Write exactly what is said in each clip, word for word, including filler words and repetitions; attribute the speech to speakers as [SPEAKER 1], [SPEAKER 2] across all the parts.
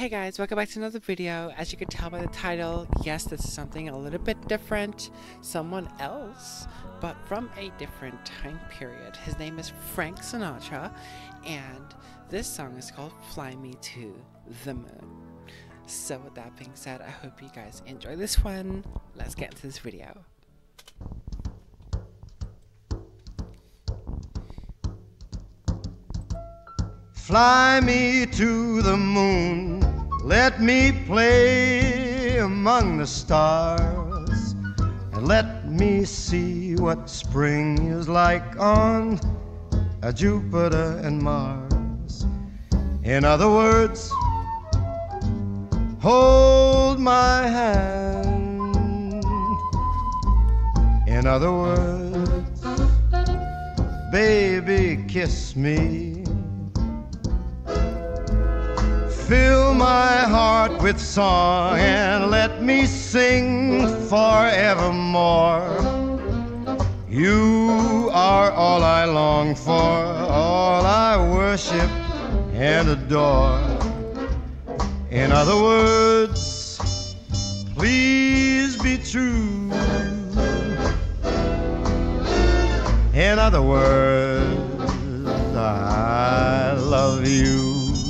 [SPEAKER 1] Hey guys, welcome back to another video. As you can tell by the title, yes, this is something a little bit different, someone else, but from a different time period. His name is Frank Sinatra, and this song is called Fly Me to the Moon. So with that being said, I hope you guys enjoy this one. Let's get into this video.
[SPEAKER 2] Fly me to the moon, let me play among the stars, and let me see what spring is like on a Jupiter and Mars. In other words, hold my hand. In other words, baby, kiss me. Fill my heart with song and let me sing forevermore. You are all I long for, all I worship and adore. In other words, please be true. In other words, I love you.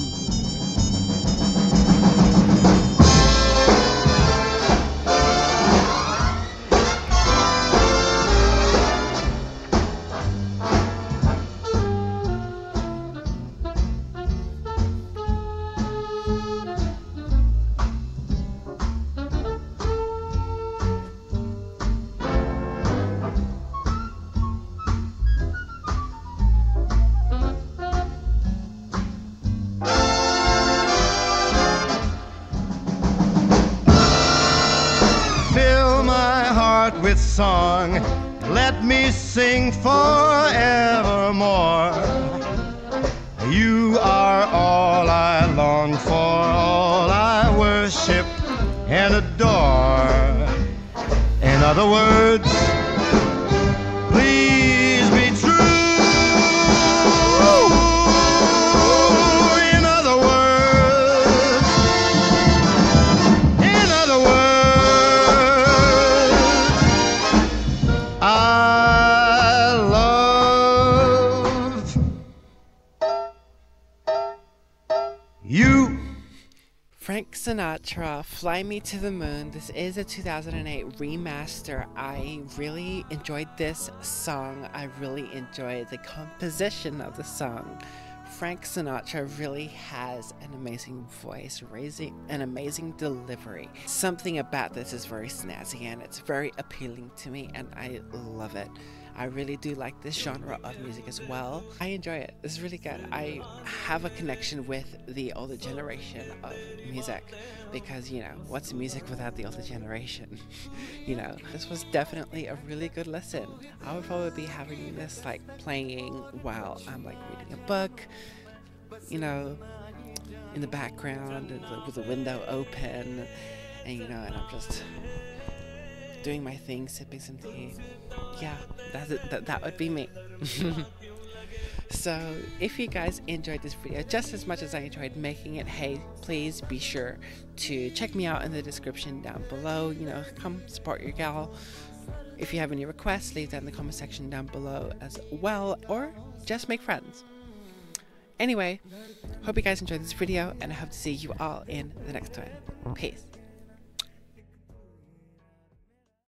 [SPEAKER 2] With song, let me sing forevermore. You are all I long for, all I worship and adore. In other words, please be true. In other words, in other words, I love you.
[SPEAKER 1] Frank Sinatra, Fly Me to the Moon. This is a two thousand eight remaster. I really enjoyed this song. I really enjoyed the composition of the song. Frank Sinatra really has an amazing voice, raising an amazing delivery. Something about this is very snazzy and it's very appealing to me, and I love it. I really do like this genre of music as well. I enjoy it. It's really good. I have a connection with the older generation of music because, you know, what's music without the older generation? You know, this was definitely a really good listen. I would probably be having this like playing while I'm like reading a book, you know, in the background with the window open, and you know, and I'm just doing my thing, sipping some tea. Yeah, that's it. That, that would be me. So if you guys enjoyed this video just as much as I enjoyed making it, hey, please be sure to check me out in the description down below. You know, come support your gal. If you have any requests, leave that in the comment section down below as well, or just make friends. Anyway, hope you guys enjoyed this video, and I hope to see you all in the next one. Peace.